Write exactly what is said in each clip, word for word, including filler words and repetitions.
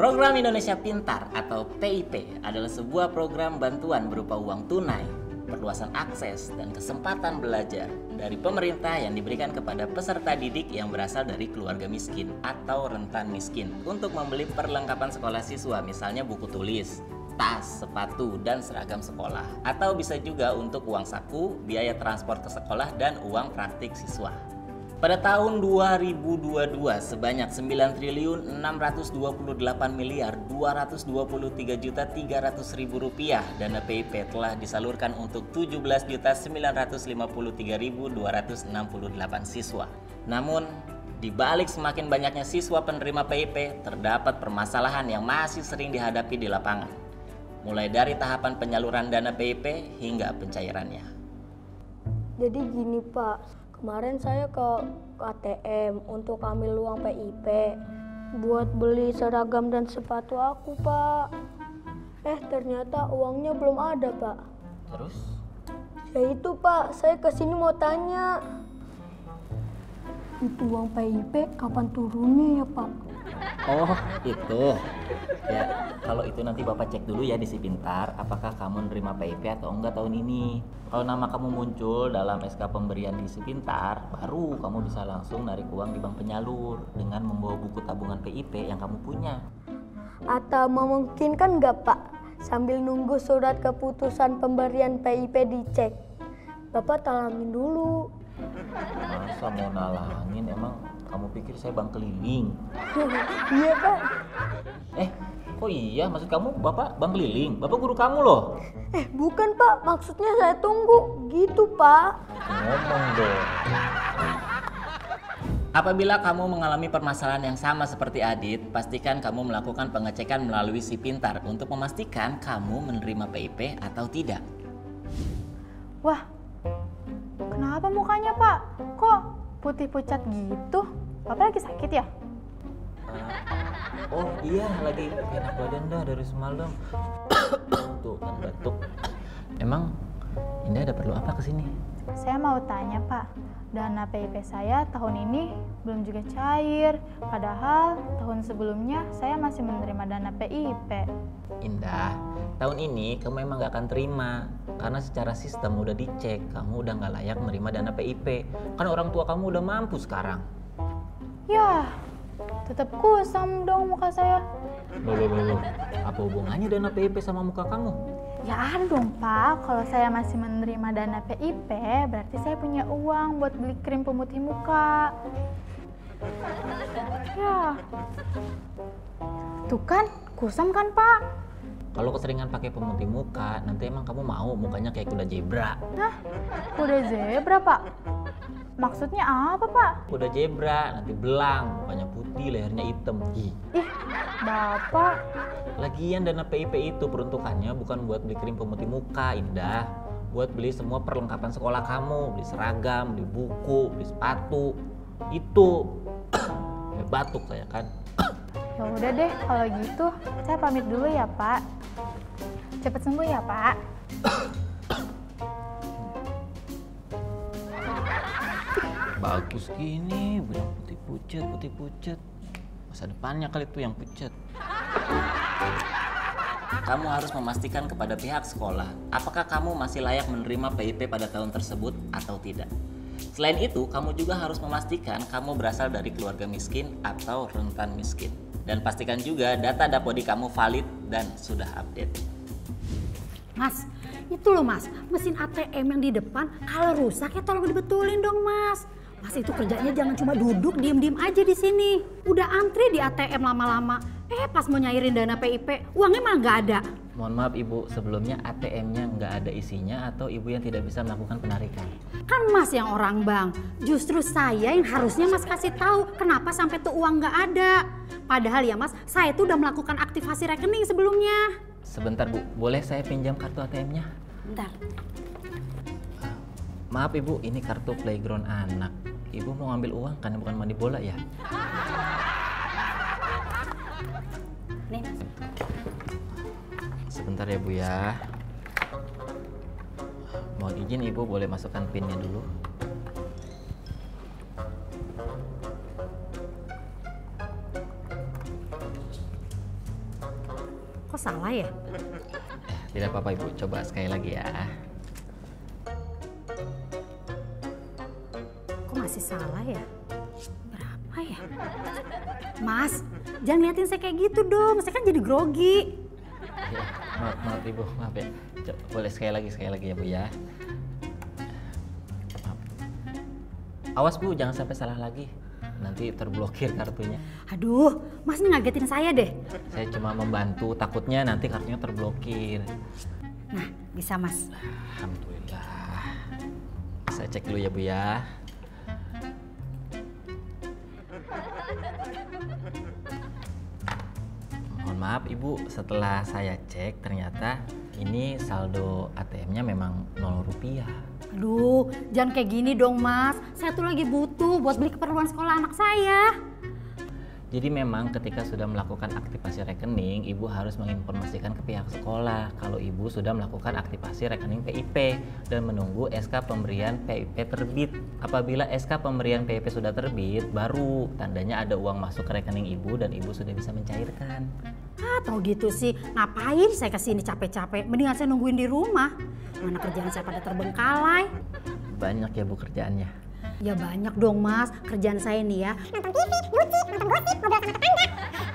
Program Indonesia Pintar atau P I P adalah sebuah program bantuan berupa uang tunai, perluasan akses, dan kesempatan belajar dari pemerintah yang diberikan kepada peserta didik yang berasal dari keluarga miskin atau rentan miskin untuk membeli perlengkapan sekolah siswa, misalnya buku tulis, tas, sepatu, dan seragam sekolah. Atau bisa juga untuk uang saku, biaya transport ke sekolah, dan uang praktik siswa. Pada tahun dua ribu dua puluh dua, sebanyak sembilan triliun enam ratus dua puluh delapan miliar dua ratus dua puluh tiga juta tiga ratus ribu rupiah dana P I P telah disalurkan untuk tujuh belas juta sembilan ratus lima puluh tiga ribu dua ratus enam puluh delapan siswa. Namun, di balik semakin banyaknya siswa penerima P I P, terdapat permasalahan yang masih sering dihadapi di lapangan. Mulai dari tahapan penyaluran dana P I P hingga pencairannya. Jadi gini Pak, kemarin saya ke A T M untuk ambil uang P I P buat beli seragam dan sepatu aku, Pak. Eh, ternyata uangnya belum ada, Pak. Terus? Ya itu, Pak, saya kesini mau tanya. Itu uang P I P kapan turunnya ya, Pak? Oh, itu. Ya, kalau itu nanti Bapak cek dulu ya di Si Pintar, apakah kamu nerima P I P atau enggak tahun ini. Kalau nama kamu muncul dalam S K pemberian di Si Pintar, baru kamu bisa langsung narik uang di bank penyalur dengan membawa buku tabungan P I P yang kamu punya. Atau memungkinkan nggak, Pak, sambil nunggu surat keputusan pemberian P I P dicek, Bapak talangin dulu. Masa mau nalangin, emang kamu pikir saya bank keliling? Iya, Pak. Eh, kok iya? Maksud kamu Bapak bank keliling? Bapak guru kamu loh. Eh, bukan, Pak. Maksudnya saya tunggu. Gitu, Pak. Ngomong dong. Apabila kamu mengalami permasalahan yang sama seperti Adit, pastikan kamu melakukan pengecekan melalui Si Pintar untuk memastikan kamu menerima P I P atau tidak. Wah, kenapa mukanya, Pak? Kok putih pucat gitu? Bapak lagi sakit ya? Uh, oh iya, lagi enak badan dah dari semalam. Tuh kan batuk. Emang Indah ada perlu apa kesini? Saya mau tanya, Pak, dana P I P saya tahun ini belum juga cair. Padahal tahun sebelumnya saya masih menerima dana P I P. Indah, tahun ini kamu emang gak akan terima karena secara sistem udah dicek kamu udah gak layak menerima dana P I P. Kan orang tua kamu udah mampu sekarang. Ya, tetap kusam dong muka saya. Loh, loh, loh, loh. Apa hubungannya dana P I P sama muka kamu? Ya ada dong, Pak. Kalau saya masih menerima dana P I P, berarti saya punya uang buat beli krim pemutih muka. Ya, tuh kan, kusam kan, Pak? Kalau keseringan pakai pemutih muka, nanti emang kamu mau mukanya kayak kuda zebra. Hah? Kuda zebra, Pak? Maksudnya apa, Pak? Kuda zebra, nanti belang, mukanya putih, lehernya hitam. Ih, Ih, Bapak. Lagian dana P I P itu peruntukannya bukan buat beli krim pemutih muka, Indah. Buat beli semua perlengkapan sekolah kamu, beli seragam, beli buku, beli sepatu. Itu. Kayak batuk saya kan. Ya udah deh, kalau gitu saya pamit dulu ya, Pak. Cepat sembuh ya, Pak. Bagus gini, yang putih pucat, putih pucat. Masa depannya kali itu yang pucat. Kamu harus memastikan kepada pihak sekolah apakah kamu masih layak menerima P I P pada tahun tersebut atau tidak. Selain itu, kamu juga harus memastikan kamu berasal dari keluarga miskin atau rentan miskin. Dan pastikan juga data Dapodi kamu valid dan sudah update. Mas, itu loh Mas, mesin A T M yang di depan kalau rusak ya tolong dibetulin dong Mas. Mas itu kerjanya jangan cuma duduk diem-diem aja di sini. Udah antri di A T M lama-lama, eh pas mau nyairin dana P I P, uangnya malah nggak ada. Mohon maaf Ibu, sebelumnya A T M-nya nggak ada isinya atau Ibu yang tidak bisa melakukan penarikan? Kan Mas yang orang bank, justru saya yang harusnya Mas kasih tahu kenapa sampai tuh uang nggak ada. Padahal ya Mas, saya tuh udah melakukan aktivasi rekening sebelumnya. Sebentar Bu, boleh saya pinjam kartu A T M-nya? Bentar. Maaf Ibu, ini kartu playground anak. Ibu mau ngambil uang kan bukan mandi bola ya? Nih Mas. Sebentar ya Bu ya. Mohon izin Ibu boleh masukkan pinnya dulu. Kok salah ya? Tidak apa-apa Ibu, coba sekali lagi ya. Kok masih salah ya? Berapa ya? Mas, jangan liatin saya kayak gitu dong. Saya kan jadi grogi. Ya, maaf, maaf Ibu, maaf ya. Coba, boleh sekali lagi, sekali lagi ya Bu ya. Maaf. Awas Bu, jangan sampai salah lagi. Nanti terblokir kartunya. Aduh, Mas ini ngagetin saya deh. Saya cuma membantu, takutnya nanti kartunya terblokir. Nah, bisa Mas. Alhamdulillah. Saya cek dulu ya Bu ya. Mohon maaf Ibu, setelah saya cek ternyata ini saldo A T M-nya memang nol rupiah. Aduh, jangan kayak gini dong Mas. Saya tuh lagi butuh buat beli keperluan sekolah anak saya. Jadi memang ketika sudah melakukan aktivasi rekening, Ibu harus menginformasikan ke pihak sekolah kalau Ibu sudah melakukan aktivasi rekening P I P dan menunggu S K pemberian P I P terbit. Apabila S K pemberian P I P sudah terbit, baru tandanya ada uang masuk ke rekening Ibu dan Ibu sudah bisa mencairkan. Ah, tau gitu sih. Ngapain saya kesini capek-capek? Mendingan saya nungguin di rumah. Mana kerjaan saya pada terbengkalai. Banyak ya Bu kerjaannya. Ya banyak dong Mas, kerjaan saya nih ya. Nonton T V, nyuci, nonton gosip, ngobrol sama tetangga.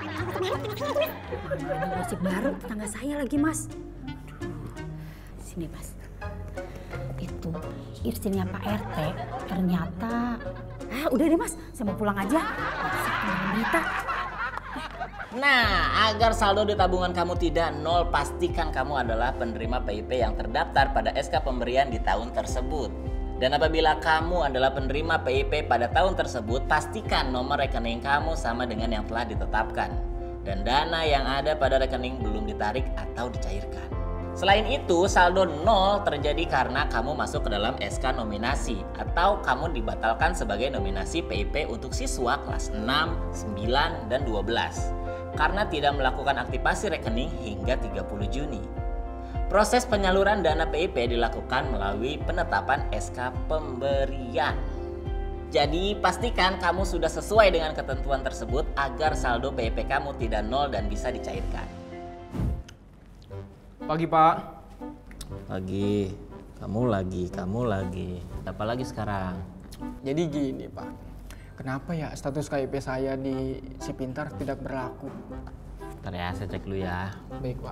Ada gosip baru tetangga saya lagi Mas. Aduh, sini Mas. Itu istrinya Pak R T ternyata. Ah udah deh Mas, saya mau pulang aja. Saya pulang berita. Nah, agar saldo di tabungan kamu tidak nol, pastikan kamu adalah penerima P I P yang terdaftar pada S K pemberian di tahun tersebut. Dan apabila kamu adalah penerima P I P pada tahun tersebut, pastikan nomor rekening kamu sama dengan yang telah ditetapkan. Dan dana yang ada pada rekening belum ditarik atau dicairkan. Selain itu, saldo nol terjadi karena kamu masuk ke dalam S K nominasi atau kamu dibatalkan sebagai nominasi P I P untuk siswa kelas enam, sembilan, dan dua belas karena tidak melakukan aktivasi rekening hingga tiga puluh Juni. Proses penyaluran dana P I P dilakukan melalui penetapan S K pemberian. Jadi pastikan kamu sudah sesuai dengan ketentuan tersebut agar saldo P I P kamu tidak nol dan bisa dicairkan. Pagi Pak. Pagi, kamu lagi, kamu lagi. Apa lagi sekarang? Jadi gini Pak, kenapa ya status K I P saya di Si Pintar tidak berlaku? Bentar ya, saya cek dulu ya. Baik Pak.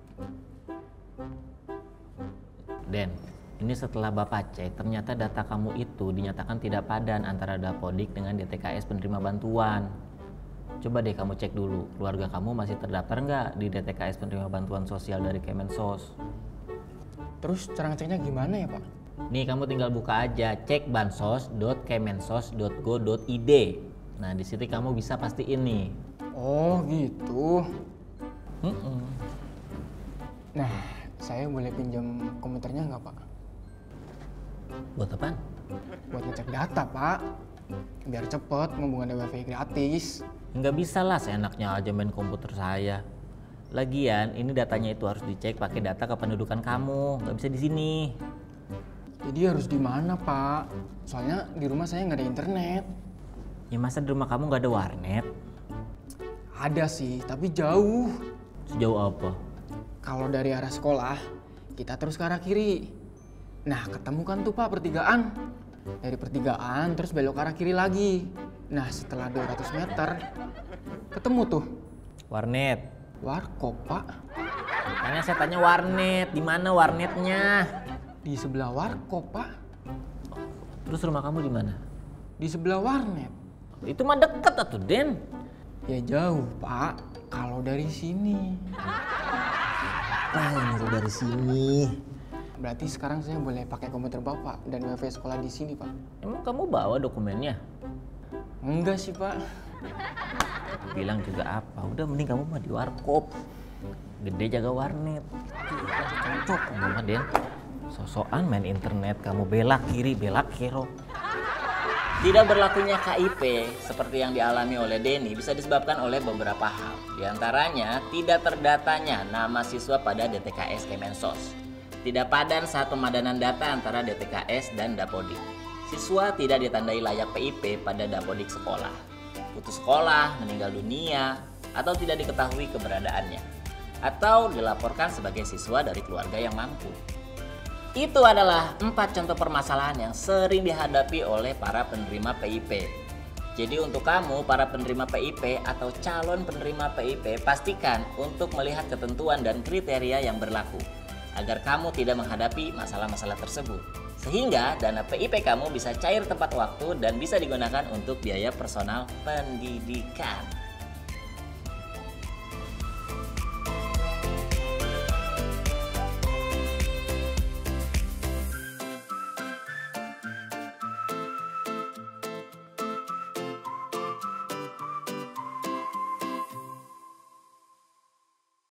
Den, ini setelah Bapak cek, ternyata data kamu itu dinyatakan tidak padan antara Dapodik dengan D T K S penerima bantuan. Coba deh kamu cek dulu, keluarga kamu masih terdaftar nggak di D T K S penerima bantuan sosial dari Kemensos? Terus cara ngeceknya gimana ya Pak? Nih kamu tinggal buka aja, cek bansos dot kemensos dot go dot i d. Nah di situ kamu bisa pastiin nih. Oh gitu. Mm-mm. Nah, saya boleh pinjam komputernya nggak Pak? Buat apaan? Buat ngecek data Pak, biar cepet mumpung ada wifi gratis. Nggak bisa lah, seenaknya aja main komputer saya. Lagian ini datanya itu harus dicek pakai data kependudukan kamu, nggak bisa di sini. Jadi harus di mana Pak? Soalnya di rumah saya nggak ada internet. Ya masa di rumah kamu nggak ada warnet? Ada sih, tapi jauh. Sejauh apa? Kalau dari arah sekolah, kita terus ke arah kiri. Nah, ketemu kan tuh Pak pertigaan. Dari pertigaan terus belok ke arah kiri lagi. Nah, setelah dua ratus meter, ketemu tuh Warnet. warkop Pak. Makanya saya tanya warnet, di mana warnetnya? Di sebelah warkop Pak. Terus rumah kamu di mana? Di sebelah warnet. Itu mah deket atuh, Den. Ya jauh Pak, kalau dari sini. Ah, yang nyuruh dari sini. Berarti sekarang saya boleh pakai komputer Bapak dan wifi sekolah di sini Pak? Emang kamu bawa dokumennya? Enggak sih Pak. Bilang juga apa? Udah mending kamu mah di warkop. Gede jaga warnet. Cocok kamu mah, Den. Sosokan main internet, kamu belak kiri, belak kiro. Tidak berlakunya K I P seperti yang dialami oleh Denny bisa disebabkan oleh beberapa hal. Di antaranya, tidak terdatanya nama siswa pada D T K S Kemensos. Tidak padan saat pemadanan data antara D T K S dan Dapodik. Siswa tidak ditandai layak P I P pada Dapodik sekolah. Putus sekolah, meninggal dunia, atau tidak diketahui keberadaannya. atau dilaporkan sebagai siswa dari keluarga yang mampu. Itu adalah empat contoh permasalahan yang sering dihadapi oleh para penerima P I P. Jadi untuk kamu para penerima P I P atau calon penerima P I P, pastikan untuk melihat ketentuan dan kriteria yang berlaku agar kamu tidak menghadapi masalah-masalah tersebut. Sehingga dana P I P kamu bisa cair tepat waktu dan bisa digunakan untuk biaya personal pendidikan.